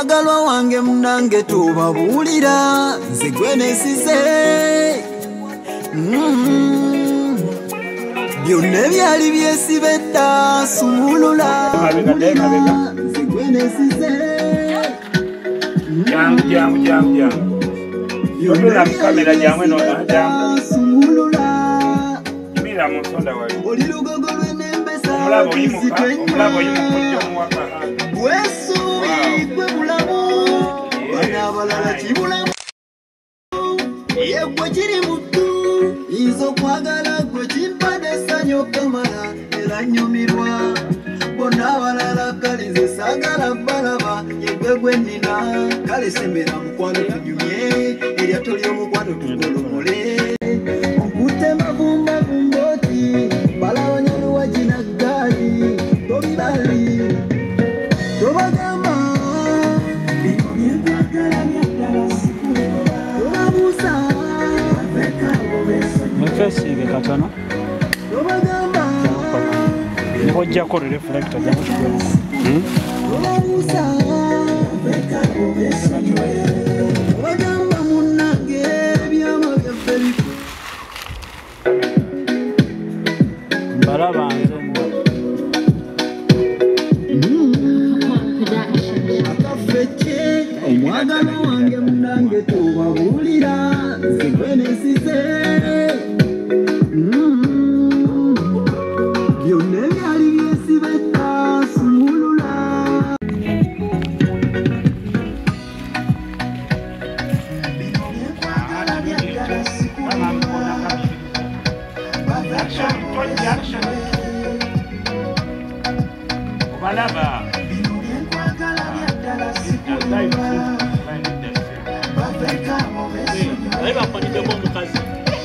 mwagalwa wange munange tubabulira nze gwe nesize byonna byali byesibedda sumulula nze gwe nesize jangu yodula kamera jamwe no sumulula mira musonda wali oli lugogo lw'enembesa omulabo yimukujja omuwaka wesubi gwe bulamu bana abalala kibulamu yegwe kiri muttu izo kwagala gwe kimpadde essanyu okamala era nnyumirwa bonna abalala kalize saagala balaba yegwe gwe nnina kale sembera mukwano tunyumye eryato ly'omukwano tugolomole okutema vumbavumbooti balabanyoluwa gina ggaali tobibali tobagamba bino byenkwagala byaddala tobabuusa mufesinge katono tobagamba nihojjako reflector jamukikwemu tobabuusa tobagamba munnange ebyama byaffe bifu mbalaba nze akafeke omwagalo wange munange tubabulira nze gwe nesize byonna ebyali byesibedda sumulula obalaba bapanideko omukazi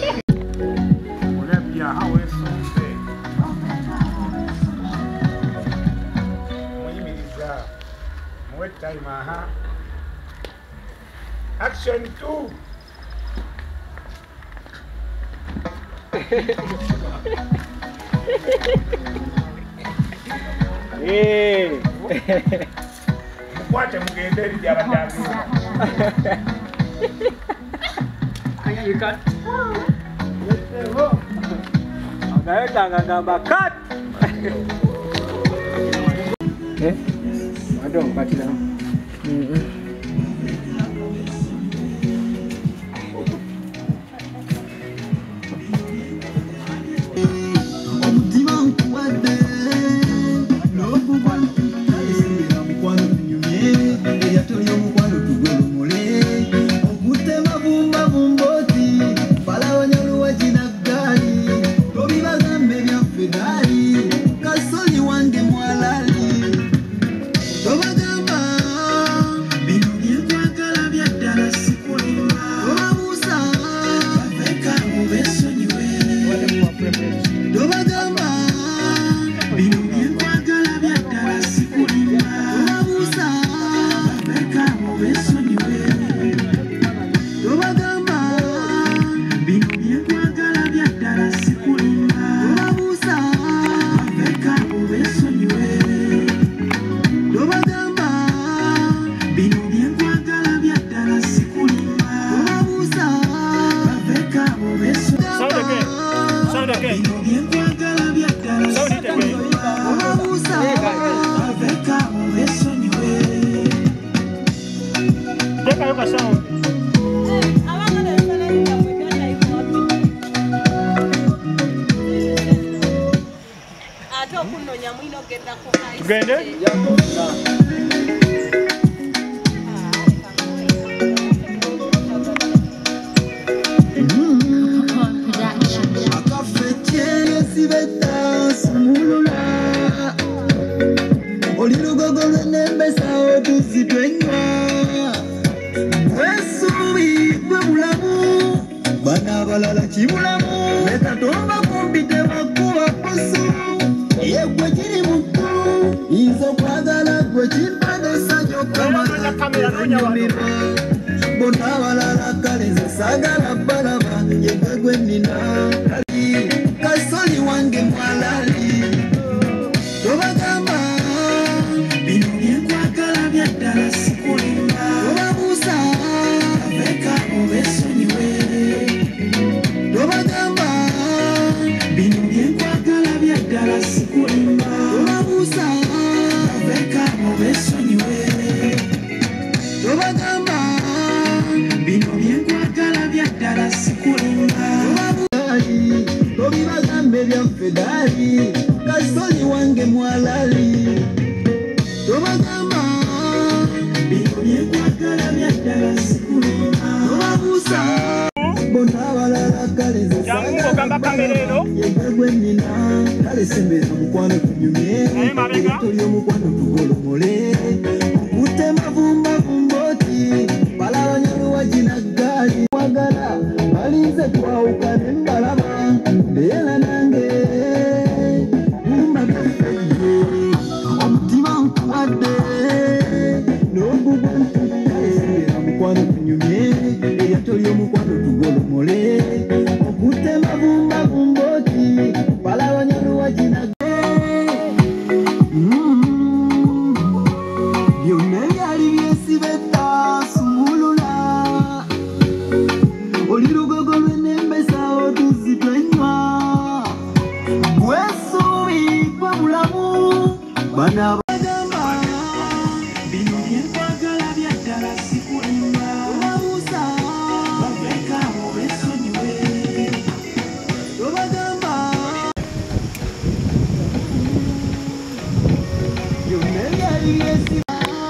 olabyaha wesonze muyimiriza muwe time aha action 2 mukwate mugende eri gyabadambira agayetanga gamba kat wadde omukatiramu omutima nkuwadde n'okugwa kale sembera mukwano tunyumye eryato ly'omukwano tugolomole okutema vumbavumbooti balabanyoluwa gina ggaali tobibagambe byaffe gaali kasoli wange mwalali tobagamba bino byenkwagala byaddala sikulimba tobabuusa baveka mubesonyiwe tobagamba bino byenkwagala byaddala sikulimba tobabuusa baveka mubesonyiwe tobagamba bino byenkwagala byaddala sikulimba tobabuusa baveka mubesonyiwe tobagamba bino byenkwagala byaddala sikulimba tobabuusa baveka mubesonyiwe Sound again. bino byenkwagala byaddala Sound it again. tobabuusa baveka mubesonyiwe Tekayo ka sound. Tugende? akafeke yesibedda sumulula oli lugogo lw'enembesa otuzi twenywa wesubi gwe bulamu bana abalala kibulamu leka tomba kumpite bakuba kusu yegwe kiri muttu izo kwagala gwe kimpadde essanyu okamanyumirwa bonna abalala kale nze saagala balaba yegwe gwe nnina kasoli wange mwalali tobagamba bino byenkwagala byaddala sikulimba fedali kasoli wange mwalali tobagamba bino byekwagala byaddala sikulima tobabuusa bonna abalala kale yegwegwe nnina kale sembera mukwano tunyumye toli omukwano tugolomole okutte mavumbavumbooti balabanyoluwa gina ggaali wagala balinze twawukane mbalaba mbeera nange umbagafedde omutima nkuwadde n'ogugwa kale sembera mukwano tunyumye era toli omukwano tugolomole okutte mavumbavumbooti balabanyoluwa gina byonna ebyali byesibetta sumulula oli lugogo lw'enembesa otuzi twenywa bwesuubi gwe bulamu bana bagamba bino byenkwagala byaddala sikulimba obabuusa bavekaawo besonyiwe tobagamba byonna ebyali byesibetta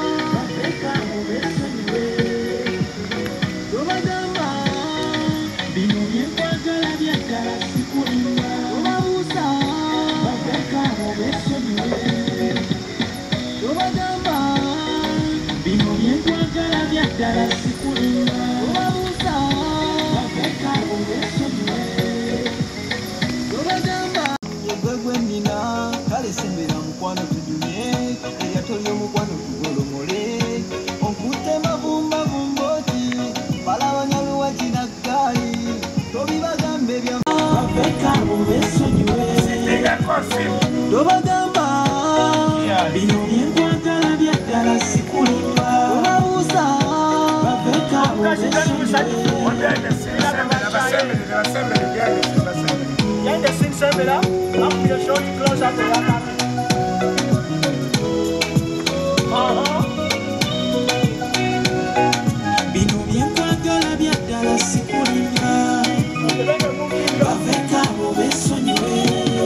yegwegwe nnina kale sembera mukwano tunyumye era toli omukwano tugolomole onkutte mavumbavumbooti balabanyoluwa gina ggaali tobibagambe bya tobagamba bino byenkwagala byaddala sikulimba obabuusa bino byenkwagala byaddala sikulimba bavekaawo besonyiwe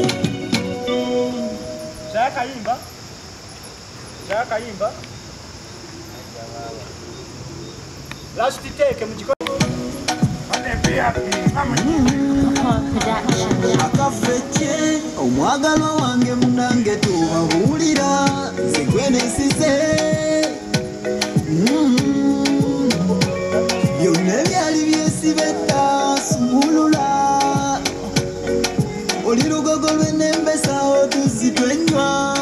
Kayimba. Last take mujiko. akafeche omwagalwa wange munange tubabuulira nze gwenesize byonna ebyali byesibetta sumulula oli lugogo lw'enembesa otuzi twenywa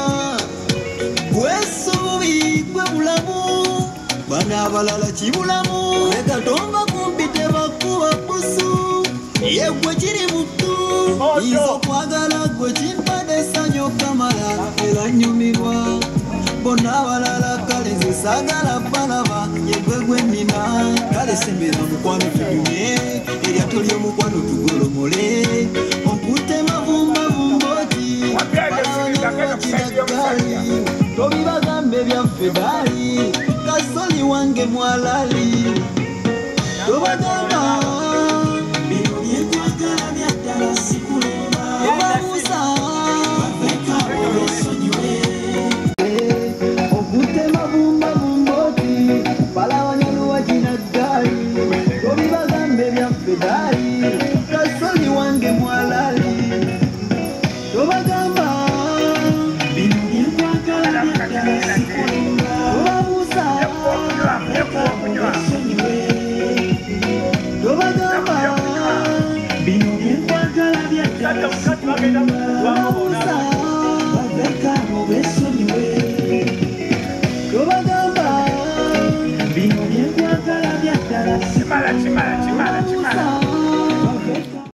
bwesuubi gwe bulamu bana abalala kibulamu lekatomba kumpite bakuba busu yegwe kiri mutu izo kwagala gwe kimpadde essanyu kamala era nnyumirwa bonna abalala kale nze saagala balaba yegwegwe nnina kale sembera mukwano tunyumye erya toli omukwano tugolomole onkutte mavumbavumbooti balabanyoluwa gina ggaali tobibagambe byaffe gaali kasoli wange mwalali tobagamba bino byenkwagala byaddala sikulimba obabuusa bavekaawo besonyiwe okutte mavumbavumbooti balabanyoluwa gina ggaali tobibagambe byaffe gaali kasoli wange mwalali tobagamba bino byenkwagala byaddala sikulimba obabuusa bavekaawo besonyiwe tobagamba bino byenkwagala byaddala sikulimba obabuusa bavekaawo besonyiwe tobagamba bino byenkwagala byaddala sikulimba obabuusa